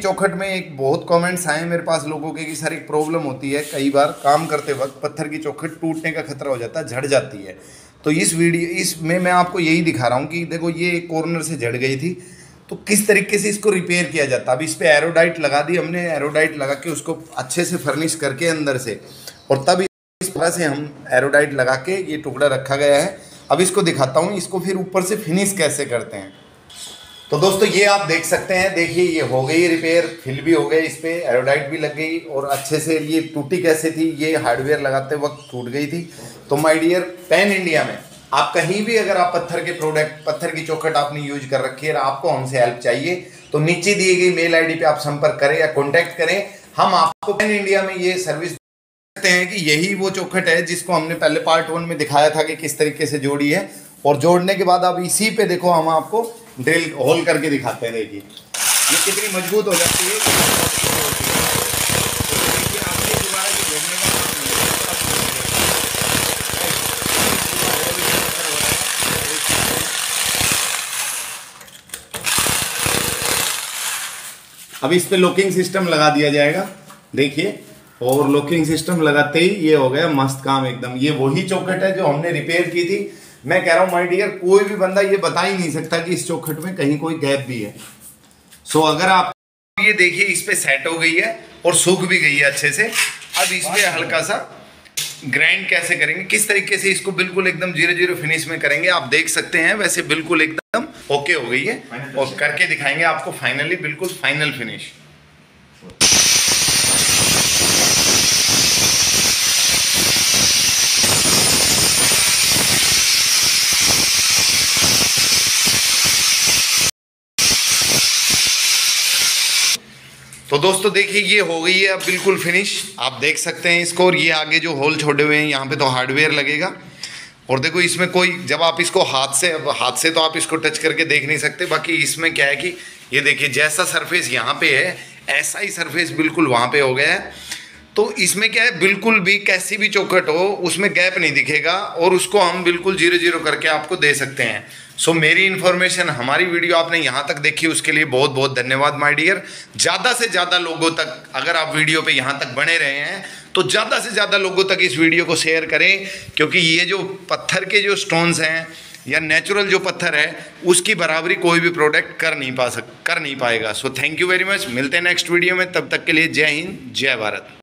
चौखट में एक बहुत कमेंट्स आए मेरे पास लोगों के कि सर एक प्रॉब्लम होती है, कई बार काम करते वक्त पत्थर की चौखट टूटने का खतरा हो जाता है, झड़ जाती है। तो इसमें मैं आपको यही दिखा रहा हूँ कि देखो ये कॉर्नर से झड़ गई थी, तो किस तरीके से इसको रिपेयर किया जाता है। अब इस पर एरोडाइट लगा दी हमने, एरोडाइट लगा के उसको अच्छे से फर्निश करके अंदर से, और तब इस तरह से हम एरोडाइट लगा के ये टुकड़ा रखा गया है। अब इसको दिखाता हूँ इसको फिर ऊपर से फिनिश कैसे करते हैं। तो दोस्तों ये आप देख सकते हैं, देखिए ये हो गई रिपेयर, फिल भी हो गए, इस पर एरोडाइट भी लग गई और अच्छे से। ये टूटी कैसे थी, ये हार्डवेयर लगाते वक्त टूट गई थी। तो माय डियर, पैन इंडिया में आप कहीं भी अगर आप पत्थर के प्रोडक्ट, पत्थर की चौखट आपने यूज कर रखी है और आपको हमसे हेल्प चाहिए तो नीचे दिए गई मेल आईडी पे आप संपर्क करें या कॉन्टैक्ट करें। हम आपको पैन इंडिया में ये सर्विस सकते हैं कि यही वो चौखट है जिसको हमने पहले पार्ट 1 में दिखाया था कि किस तरीके से जोड़ी है, और जोड़ने के बाद अब इसी पे देखो हम आपको ड्रिल होल करके दिखाते हैं। देखिए ये कितनी मजबूत हो जाती है। अब इस पे लॉकिंग सिस्टम लगा दिया जाएगा, देखिए, और लॉकिंग सिस्टम लगाते ही ये हो गया मस्त काम एकदम। ये वही चौखट है जो हमने रिपेयर की थी। मैं कह रहा हूँ माय डियर, कोई भी बंदा ये बता ही नहीं सकता कि इस चौखट में कहीं कोई गैप भी है। सो अगर आप ये देखिए इस पे सेट हो गई है और सूख भी गई है अच्छे से। अब इस पे हल्का सा ग्राइंड कैसे करेंगे, किस तरीके से इसको बिल्कुल एकदम 0-0 फिनिश में करेंगे, आप देख सकते हैं। वैसे बिल्कुल एकदम ओके हो गई है और करके दिखाएंगे आपको फाइनली, बिल्कुल फाइनल फिनिश। तो दोस्तों देखिए ये हो गई है अब बिल्कुल फिनिश, आप देख सकते हैं इसको। और ये आगे जो होल छोड़े हुए हैं यहाँ पे तो हार्डवेयर लगेगा। और देखो इसमें कोई, जब आप इसको हाथ से तो आप इसको टच करके देख नहीं सकते, बाकी इसमें क्या है कि ये देखिए जैसा सरफेस यहाँ पे है ऐसा ही सरफेस बिल्कुल वहाँ पे हो गया है। तो इसमें क्या है, बिल्कुल भी कैसी भी चौखट हो उसमें गैप नहीं दिखेगा और उसको हम बिल्कुल 0-0 करके आपको दे सकते हैं। सो मेरी इन्फॉर्मेशन, हमारी वीडियो आपने यहाँ तक देखी उसके लिए बहुत बहुत धन्यवाद माय डियर। ज़्यादा से ज़्यादा लोगों तक, अगर आप वीडियो पे यहाँ तक बने रहे हैं तो ज़्यादा से ज़्यादा लोगों तक इस वीडियो को शेयर करें, क्योंकि ये जो पत्थर के जो स्टोन्स हैं या नेचुरल जो पत्थर है उसकी बराबरी कोई भी प्रोडक्ट कर नहीं पाएगा। So thank you very much, मिलते हैं नेक्स्ट वीडियो में, तब तक के लिए जय हिंद जय भारत।